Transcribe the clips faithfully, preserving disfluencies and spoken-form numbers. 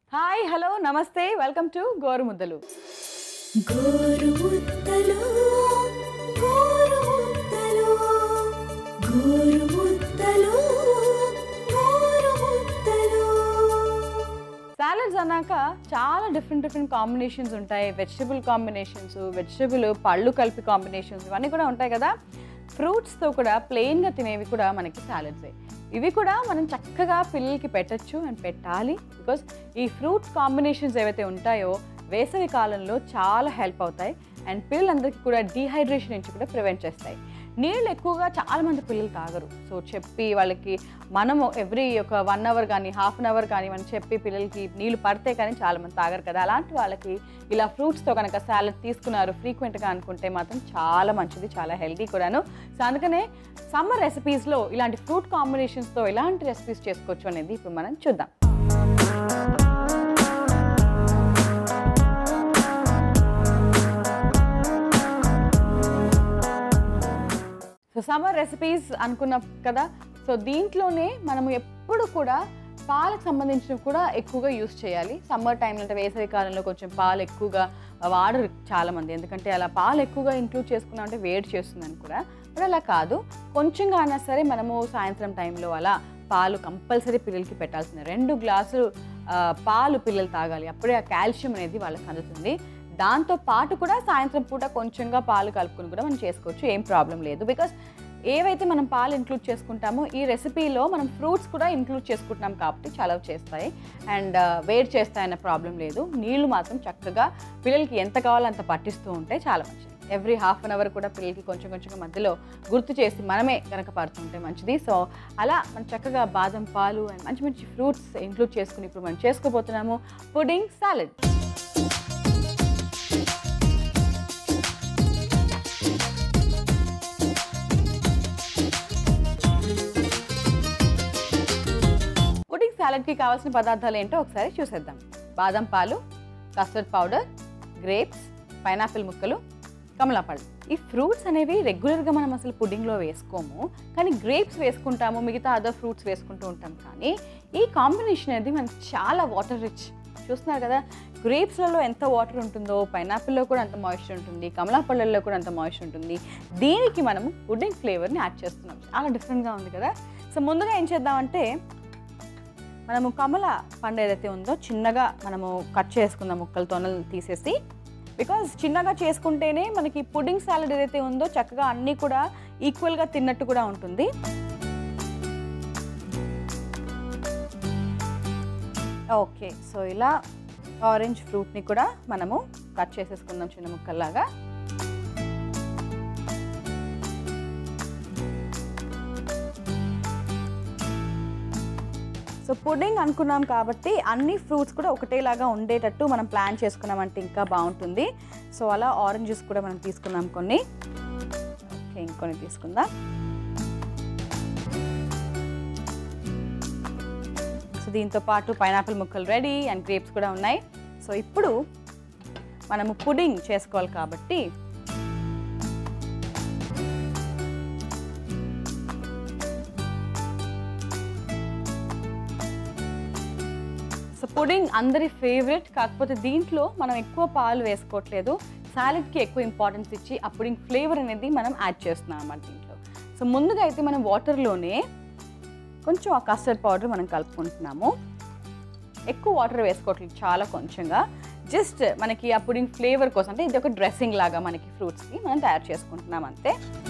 Hi hello నమస్తే welcome to Gorumuddalu. Gorumuddalu Gorumuddalu Gorumuddalu Gorumuddalu. Salads అన్నాక చాలా డిఫరెంట్ డిఫరెంట్ కాంబినేషన్స్ ఉంటాయి. వెజిటబుల్ కాంబినేషన్స్, వెజిటబుల్ పళ్ళు కలిపి కాంబినేషన్స్ ఇవన్నీ కూడా ఉంటాయి కదా. ఫ్రూట్స్తో కూడా ప్లెయిన్గా తినేవి కూడా మనకి సాలడ్సే. ఇవి కూడా మనం చక్కగా పిల్లలకి పెట్టచ్చు అండ్ పెట్టాలి. బికాస్ ఈ ఫ్రూట్ కాంబినేషన్స్ ఏవైతే ఉంటాయో వేసవి కాలంలో చాలా హెల్ప్ అవుతాయి అండ్ పిల్లలందరికీ కూడా డీహైడ్రేషన్ నుంచి కూడా ప్రివెంట్ చేస్తాయి. నీళ్ళు ఎక్కువగా చాలామంది పిల్లలు తాగరు. సో చెప్పి వాళ్ళకి మనము ఎవ్రీ ఒక వన్ అవర్ కానీ హాఫ్ అన్ అవర్ కానీ మనం చెప్పి పిల్లలకి నీళ్ళు పడితే కానీ చాలామంది తాగరు కదా. అలాంటి వాళ్ళకి ఇలా ఫ్రూట్స్తో కనుక సాలడ్ తీసుకున్నారు ఫ్రీక్వెంట్గా అనుకుంటే మాత్రం చాలా మంచిది, చాలా హెల్తీ కూడాను. సో అందుకనే సమ్మర్ రెసిపీస్లో ఇలాంటి ఫ్రూట్ కాంబినేషన్స్తో ఎలాంటి రెసిపీస్ చేసుకోవచ్చు అనేది ఇప్పుడు మనం చూద్దాం. సో సమ్మర్ రెసిపీస్ అనుకున్నాం కదా. సో దీంట్లోనే మనము ఎప్పుడు కూడా పాలకు సంబంధించినవి కూడా ఎక్కువగా యూస్ చేయాలి. సమ్మర్ టైంలో అంటే వేసవి కాలంలో కొంచెం పాలు ఎక్కువగా వాడరు చాలామంది, ఎందుకంటే అలా పాలు ఎక్కువగా ఇంక్లూడ్ చేసుకున్నామంటే వేడి చేస్తుందని కూడా. బట్ అలా కాదు, కొంచెంగా అయినా సరే మనము సాయంత్రం టైంలో అలా పాలు కంపల్సరీ పిల్లలకి పెట్టాల్సిందే. రెండు గ్లాసులు పాలు పిల్లలు తాగాలి, అప్పుడే ఆ కాల్షియం అనేది వాళ్ళకి అందుతుంది. దాంతో పాటు కూడా సాయంత్రం పూట కొంచెంగా పాలు కలుపుకొని కూడా మనం చేసుకోవచ్చు, ఏం ప్రాబ్లం లేదు. బికాస్ ఏవైతే మనం పాలు ఇంక్లూడ్ చేసుకుంటామో ఈ రెసిపీలో మనం ఫ్రూట్స్ కూడా ఇంక్లూడ్ చేసుకుంటున్నాం కాబట్టి చలవ చేస్తాయి అండ్ వేడి చేస్తాయన్న ప్రాబ్లం లేదు. నీళ్లు మాత్రం చక్కగా పిల్లలకి ఎంత కావాలో అంత పట్టిస్తూ ఉంటే చాలా మంచిది. ఎవ్రీ హాఫ్ అన్ అవర్ కూడా పిల్లలకి కొంచెం కొంచెంగా మధ్యలో గుర్తు చేసి మనమే కనుక పడుతుంటే మంచిది. సో అలా మనం చక్కగా బాదం పాలు అండ్ మంచి మంచి ఫ్రూట్స్ ఇంక్లూడ్ చేసుకుని ఇప్పుడు మనం చేసుకోబోతున్నాము పుడింగ్ సాలడ్. పుడింగ్ సాలడ్కి కావాల్సిన పదార్థాలు ఏంటో ఒకసారి చూసేద్దాం. బాదం పాలు, కస్టర్డ్ పౌడర్, గ్రేప్స్, పైనాపిల్ ముక్కలు, కమలాపళ్ళు. ఈ ఫ్రూట్స్ అనేవి రెగ్యులర్గా మనం అసలు పుడింగ్లో వేసుకోము, కానీ గ్రేప్స్ వేసుకుంటాము, మిగతా అదర్ ఫ్రూట్స్ వేసుకుంటూ ఉంటాం. కానీ ఈ కాంబినేషన్ అనేది మనకి చాలా వాటర్ రిచ్. చూస్తున్నారు కదా, గ్రేప్స్లలో ఎంత వాటర్ ఉంటుందో పైనాపిల్లో కూడా అంత మాయిశ్చర్ ఉంటుంది, కమలాపళ్ళల్లో కూడా అంత మాయిశ్చర్ ఉంటుంది. దీనికి మనము పుడింగ్ ఫ్లేవర్ని యాడ్ చేస్తున్నాం. చాలా డిఫరెంట్గా ఉంది కదా. సో ముందుగా ఏం చేద్దామంటే మనము కమల పండు ఏదైతే ఉందో చిన్నగా మనము కట్ చేసుకుందాం, ముక్కలు తొనలు తీసేసి. బికాజ్ చిన్నగా చేసుకుంటేనే మనకి పుడింగ్ సాలడ్ ఏదైతే ఉందో చక్కగా అన్నీ కూడా ఈక్వల్గా తిన్నట్టు కూడా ఉంటుంది. ఓకే, సో ఇలా ఆరెంజ్ ఫ్రూట్ని కూడా మనము కట్ చేసేసుకుందాం చిన్న ముక్కల్లాగా. సో పుడింగ్ అనుకున్నాం కాబట్టి అన్ని ఫ్రూట్స్ కూడా ఒకటేలాగా ఉండేటట్టు మనం ప్లాన్ చేసుకున్నామంటే ఇంకా బాగుంటుంది. సో అలా ఆరెంజెస్ కూడా మనం తీసుకున్నాం కొన్ని. ఓకే, ఇంకొన్ని తీసుకుందాం. సో దీంతో పాటు పైనాపిల్ ముక్కలు రెడీ అండ్ గ్రేప్స్ కూడా ఉన్నాయి. సో ఇప్పుడు మనము పుడింగ్ చేసుకోవాలి కాబట్టి సో పుడింగ్ అందరి ఫేవరెట్, కాకపోతే దీంట్లో మనం ఎక్కువ పాలు వేసుకోవట్లేదు. సాలడ్కి ఎక్కువ ఇంపార్టెన్స్ ఇచ్చి ఆ పుడింగ్ ఫ్లేవర్ అనేది మనం యాడ్ చేస్తున్నాం అన్నమాట దీంట్లో. సో ముందుగా అయితే మనం వాటర్లోనే కొంచెం ఆ కస్టర్డ్ పౌడర్ మనం కలుపుకుంటున్నాము. ఎక్కువ వాటర్ వేసుకోవట్లేదు, చాలా కొంచెంగా. జస్ట్ మనకి ఆ పుడింగ్ ఫ్లేవర్ కోసం, అంటే ఇది ఒక డ్రెస్సింగ్ లాగా మనకి ఫ్రూట్స్కి మనం తయారు చేసుకుంటున్నాం అంతే.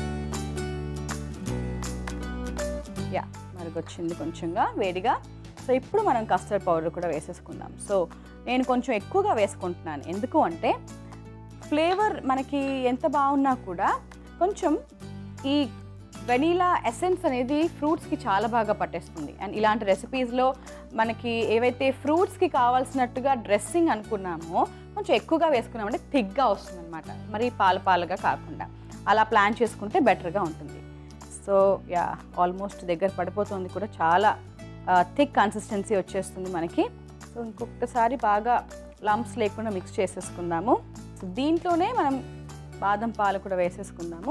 యా, మరిగొచ్చింది కొంచెంగా వేడిగా. సో ఇప్పుడు మనం కస్టర్డ్ పౌడర్ కూడా వేసేసుకుందాం. సో నేను కొంచెం ఎక్కువగా వేసుకుంటున్నాను, ఎందుకు అంటే ఫ్లేవర్ మనకి ఎంత బాగున్నా కూడా కొంచెం ఈ వెనీలా ఎసెన్స్ అనేది ఫ్రూట్స్కి చాలా బాగా పట్టేస్తుంది. అండ్ ఇలాంటి రెసిపీస్లో మనకి ఏవైతే ఫ్రూట్స్కి కావాల్సినట్టుగా డ్రెస్సింగ్ అనుకున్నామో కొంచెం ఎక్కువగా వేసుకున్నామంటే థిక్గా వస్తుంది అనమాట, మరి పాలు పాలుగా కాకుండా. అలా ప్లాన్ చేసుకుంటే బెటర్గా ఉంటుంది. సో యా, ఆల్మోస్ట్ దగ్గర పడిపోతుంది కూడా, చాలా థిక్ కన్సిస్టెన్సీ వచ్చేస్తుంది మనకి. సో ఇంకొకసారి బాగా లంప్స్ లేకుండా మిక్స్ చేసేసుకుందాము. సో దీంట్లోనే మనం బాదం పాలు కూడా వేసేసుకుందాము.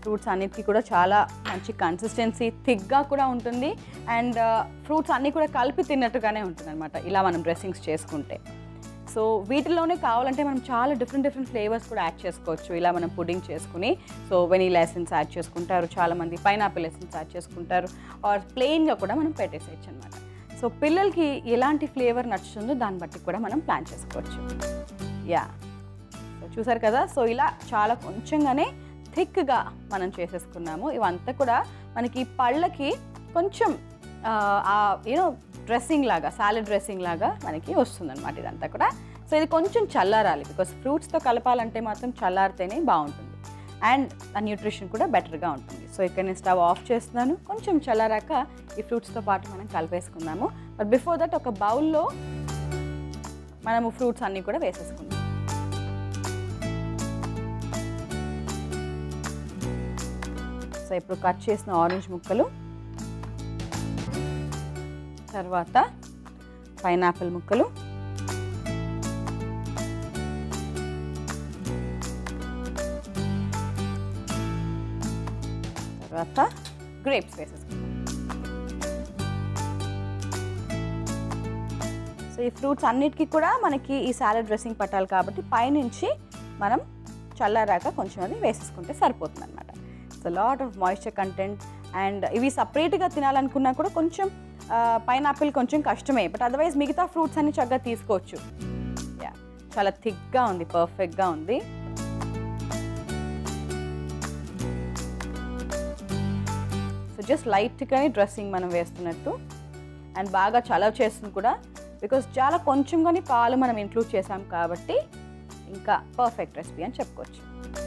ఫ్రూట్స్ అన్నిటికీ కూడా చాలా మంచి కన్సిస్టెన్సీ, థిక్గా కూడా ఉంటుంది. అండ్ ఫ్రూట్స్ అన్నీ కూడా కలిపి తిన్నట్టుగానే ఉంటుంది అనమాట ఇలా మనం డ్రెస్సింగ్స్ చేసుకుంటే. సో వీటిలోనే కావాలంటే మనం చాలా డిఫరెంట్ డిఫరెంట్ ఫ్లేవర్స్ కూడా యాడ్ చేసుకోవచ్చు. ఇలా మనం పుడ్డింగ్ చేసుకుని సో వెనీలా ఎసెన్స్ యాడ్ చేసుకుంటారు, చాలామంది పైనాపిల్ ఎసెన్స్ యాడ్ చేసుకుంటారు, ఆర్ ప్లెయిన్గా కూడా మనం పెట్టేసేయచ్చు అనమాట. సో పిల్లలకి ఎలాంటి ఫ్లేవర్ నచ్చుతుందో దాన్ని బట్టి కూడా మనం ప్లాన్ చేసుకోవచ్చు. యా, సో చూసారు కదా. సో ఇలా చాలా కొంచెంగానే థిక్గా మనం చేసేసుకున్నాము. ఇవంతా కూడా మనకి పళ్ళకి కొంచెం యూనో డ్రెస్సింగ్ లాగా, సాలెడ్ డ్రెస్సింగ్ లాగా మనకి వస్తుందన్నమాట ఇదంతా కూడా. సో ఇది కొంచెం చల్లారాలి, బికాస్ ఫ్రూట్స్తో కలపాలంటే మాత్రం చల్లారితేనే బాగుంటుంది అండ్ ఆ న్యూట్రిషన్ కూడా బెటర్గా ఉంటుంది. సో ఇక్కడ నేను స్టవ్ ఆఫ్ చేస్తున్నాను. కొంచెం చల్లారాక ఈ ఫ్రూట్స్తో పాటు మనం కలిపేసుకుందాము. బట్ బిఫోర్ దట్ ఒక బౌల్లో మనము ఫ్రూట్స్ అన్నీ కూడా వేసేసుకుందాం. సో ఇప్పుడు కట్ చేసిన ఆరెంజ్ ముక్కలు, తర్వాత పైనాపిల్ ముక్కలు, తర్వాత గ్రేప్స్ వేసేసుకుంటాం. సో ఈ ఫ్రూట్స్ అన్నిటికీ కూడా మనకి ఈ సాలెడ్ డ్రెస్సింగ్ పట్టాలి కాబట్టి పైనుంచి మనం చల్లారాక కొంచెం అది వేసేసుకుంటే సరిపోతుంది అనమాట. So lot of moisture content. And ఇవి సపరేట్గా తినాలనుకున్నా కూడా కొంచెం పైనాపిల్ కొంచెం కష్టమే, బట్ అదర్వైజ్ మిగతా ఫ్రూట్స్ అన్ని చక్కగా తీసుకోవచ్చు. యా, చాలా థిక్గా ఉంది, పర్ఫెక్ట్గా ఉంది. సో జస్ట్ లైట్గానే డ్రెస్సింగ్ మనం వేస్తున్నట్టు అండ్ బాగా చలవ చేస్తుంది కూడా, బికాస్ చాలా కొంచెంగానే పాలు మనం ఇంక్లూడ్ చేసాం కాబట్టి ఇంకా పర్ఫెక్ట్ రెసిపీ అని చెప్పుకోవచ్చు.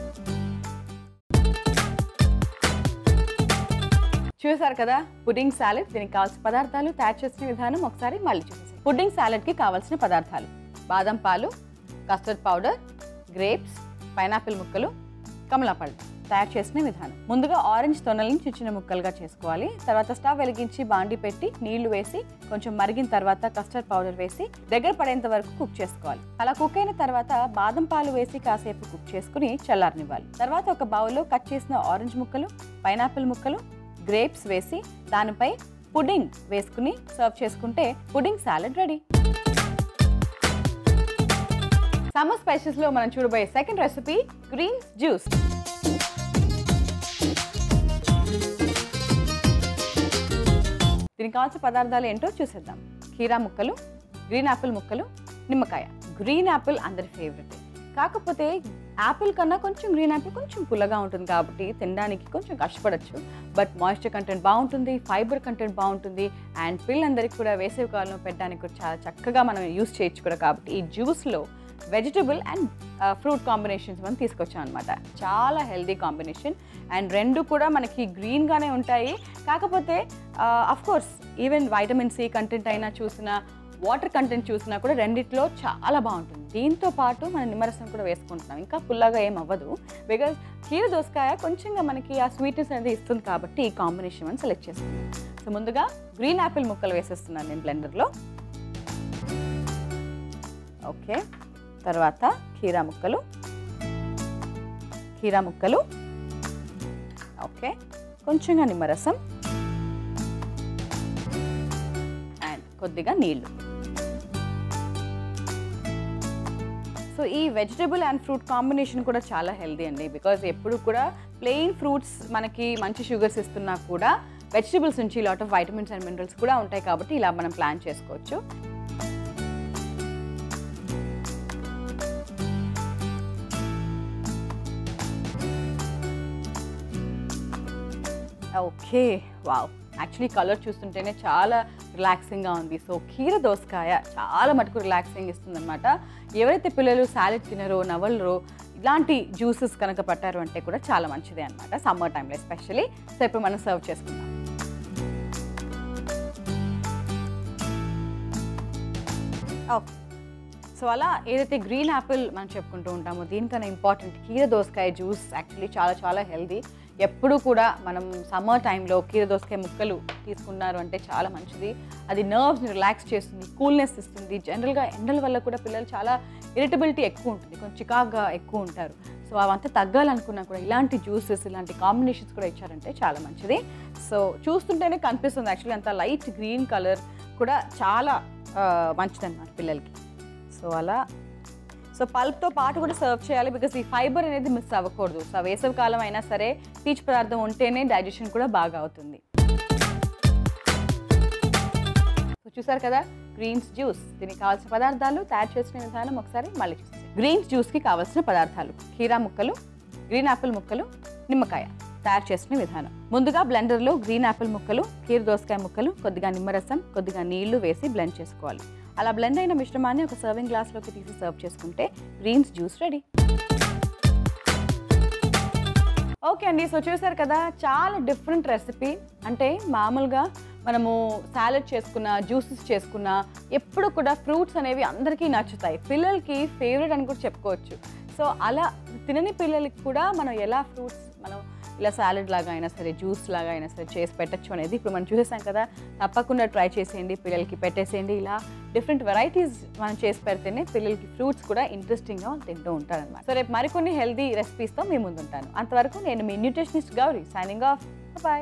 చూసారు కదా పుడ్డింగ్ సాలెడ్. దీనికి కావాల్సిన పదార్థాలు, తయారు చేసిన విధానం ఒకసారి మళ్ళీ చూసేసాం. పుడ్డింగ్ సాలెడ్కి కావాల్సిన పదార్థాలు: బాదం పాలు, కస్టర్డ్ పౌడర్, గ్రేప్స్, పైనాపిల్ ముక్కలు, కమలాపళ్ళు. తయారు చేసిన విధానం: ముందుగా ఆరెంజ్ తొనలని చిన్న చిన్న ముక్కలుగా చేసుకోవాలి. తర్వాత స్టవ్ వెలిగించి బాండి పెట్టి నీళ్లు వేసి కొంచెం మరిగిన తర్వాత కస్టర్డ్ పౌడర్ వేసి దగ్గర పడేంత వరకు కుక్ చేసుకోవాలి. అలా కుక్ అయిన తర్వాత బాదం పాలు వేసి కాసేపు కుక్ చేసుకుని చల్లారనివ్వాలి. తర్వాత ఒక బౌల్లో కట్ చేసిన ఆరెంజ్ ముక్కలు, పైనాపిల్ ముక్కలు, గ్రేప్స్ వేసి దానిపై పుడ్డింగ్ వేసుకుని సర్వ్ చేసుకుంటే pudding salad ready. Summer spices లో మనం చూడబోయే సెకండ్ రెసిపీ గ్రీన్ జ్యూస్. దీనికి కావాల్సిన పదార్థాలు ఏంటో చూసేద్దాం. కీరా ముక్కలు, గ్రీన్ యాపిల్ ముక్కలు, నిమ్మకాయ. గ్రీన్ యాపిల్ అందరి ఫేవరెట్, కాకపోతే యాపిల్ కన్నా కొంచెం గ్రీన్ యాపిల్ కొంచెం పుల్లగా ఉంటుంది కాబట్టి తినడానికి కొంచెం కష్టపడచ్చు. బట్ మాయిశ్చర్ కంటెంట్ బాగుంటుంది, ఫైబర్ కంటెంట్ బాగుంటుంది అండ్ పిల్లలందరికీ కూడా వేసవి కాలంలో పెట్టడానికి కూడా చాలా చక్కగా మనం యూస్ చేయొచ్చు కూడా. కాబట్టి ఈ జ్యూస్లో వెజిటబుల్ అండ్ ఫ్రూట్ కాంబినేషన్స్ మనం తీసుకొచ్చాం అనమాట. చాలా హెల్దీ కాంబినేషన్ అండ్ రెండు కూడా మనకి గ్రీన్గానే ఉంటాయి. కాకపోతే of course even vitamin C content అయినా చూసినా, వాటర్ కంటెంట్ చూసినా కూడా రెండిట్లో చాలా బాగుంటుంది. దీంతో పాటు మనం నిమ్మరసం కూడా వేసుకుంటున్నాం, ఇంకా పుల్లగా ఏం అవ్వదు. బికాజ్ కీర దోసకాయ కొంచెంగా మనకి ఆ స్వీట్నెస్ అనేది ఇస్తుంది కాబట్టి ఈ కాంబినేషన్ మనం సెలెక్ట్ చేసుకున్నాం. సో ముందుగా గ్రీన్ యాపిల్ ముక్కలు వేసేస్తున్నాను నేను బ్లెండర్లో. ఓకే, తర్వాత కీరా ముక్కలు, కీరా ముక్కలు ఓకే, కొంచెంగా నిమ్మరసం అండ్ కొద్దిగా నీళ్ళు. సో ఈ వెజిటబుల్ అండ్ ఫ్రూట్ కాంబినేషన్ కూడా చాలా హెల్దీ అండి. బికాజ్ ఎప్పుడు కూడా ప్లెయిన్ ఫ్రూట్స్ మనకి మంచి షుగర్స్ ఇస్తున్నా కూడా వెజిటబుల్స్ నుంచి lot of vitamins and minerals కూడా ఉంటాయి కాబట్టి ఇలా మనం ప్లాన్ చేసుకోవచ్చు. ఓకే, వావ్, యాక్చువల్లీ కలర్ చూస్తుంటేనే చాలా రిలాక్సింగ్గా ఉంది. సో కీర దోసకాయ చాలా మటుకు రిలాక్సింగ్ ఇస్తుంది అనమాట. ఎవరైతే పిల్లలు సాలెడ్ తినరో, నవలరో, ఇలాంటి జ్యూసెస్ కనుక పట్టారు అంటే కూడా చాలా మంచిదే అనమాట సమ్మర్ టైంలో ఎస్పెషల్లీ. సో ఇప్పుడు మనం సర్వ్ చేసుకుందాం. ఓకే, సో అలా ఏదైతే గ్రీన్ యాపిల్ మనం చెప్పుకుంటూ ఉంటామో దీనికన్నా ఇంపార్టెంట్ కీర దోసకాయ జ్యూస్ యాక్చువల్లీ చాలా చాలా హెల్దీ. ఎప్పుడు కూడా మనం సమ్మర్ టైంలో కీర దోసకాయ ముక్కలు తీసుకున్నారు అంటే చాలా మంచిది. అది నర్వ్స్ని రిలాక్స్ చేస్తుంది, కూల్నెస్ ఇస్తుంది. జనరల్గా ఎండల వల్ల కూడా పిల్లలు చాలా ఇరిటబిలిటీ ఎక్కువ ఉంటుంది, కొంచెం చికాగ్గా ఎక్కువ ఉంటారు. సో అవంతా తగ్గాలనుకున్నా కూడా ఇలాంటి జ్యూసెస్ ఇలాంటి కాంబినేషన్స్ కూడా ఇచ్చారంటే చాలా మంచిది. సో చూస్తుంటేనే కనిపిస్తుంది యాక్చువల్లీ అంత లైట్ గ్రీన్ కలర్ కూడా చాలా మంచిదన్నమాట పిల్లలకి. సో అలా సో పల్ప్తో పాటు కూడా సర్వ్ చేయాలి, బికాస్ ఈ ఫైబర్ అనేది మిస్ అవ్వకూడదు. సో వేసవి కాలం అయినా సరే పీచు పదార్థం ఉంటేనే డైజెషన్ కూడా బాగా అవుతుంది. సో చూసారు కదా గ్రీన్స్ జ్యూస్. దీనికి కావాల్సిన పదార్థాలు, తయారు చేసిన విధానం ఒకసారి మళ్ళీ చూస్తాం. గ్రీన్స్ జ్యూస్కి కావాల్సిన పదార్థాలు: కీరా ముక్కలు, గ్రీన్ యాపిల్ ముక్కలు, నిమ్మకాయ. తయారు చేసిన విధానం: ముందుగా బ్లెండర్లో గ్రీన్ యాపిల్ ముక్కలు, కీర దోసకాయ ముక్కలు, కొద్దిగా నిమ్మరసం, కొద్దిగా నీళ్లు వేసి బ్లెండ్ చేసుకోవాలి. అలా బ్లెండ్ అయిన మిశ్రమాన్ని ఒక సర్వింగ్ గ్లాస్లోకి తీసి సర్వ్ చేసుకుంటే గ్రీన్స్ జ్యూస్ రెడీ. ఓకే అండి, సో చూసారు కదా చాలా డిఫరెంట్ రెసిపీ. అంటే మామూలుగా మనము సాలెడ్ చేసుకున్న, జ్యూసెస్ చేసుకున్న, ఎప్పుడు కూడా ఫ్రూట్స్ అనేవి అందరికీ నచ్చుతాయి, పిల్లలకి ఫేవరెట్ అని కూడా చెప్పుకోవచ్చు. సో అలా తినని పిల్లలకి కూడా మనం ఎలా ఫ్రూట్స్ మనం ఇలా సాలెడ్ లాగా అయినా సరే, జ్యూస్ లాగా అయినా సరే చేసి పెట్టచ్చు అనేది ఇప్పుడు మనం చూసేసాం కదా. తప్పకుండా ట్రై చేసేయండి, పిల్లలకి పెట్టేసేయండి. ఇలా డిఫరెంట్ వెరైటీస్ మనం చేసి పెడితేనే పిల్లలకి ఫ్రూట్స్ కూడా ఇంట్రెస్టింగ్గా తింటూ ఉంటారనమాట. సో రేపు మరికొన్ని హెల్దీ రెసిపీస్తో మీ ముందు ఉంటాను. అంతవరకు నేను మీ nutritionist Gauri, signing off. Bye.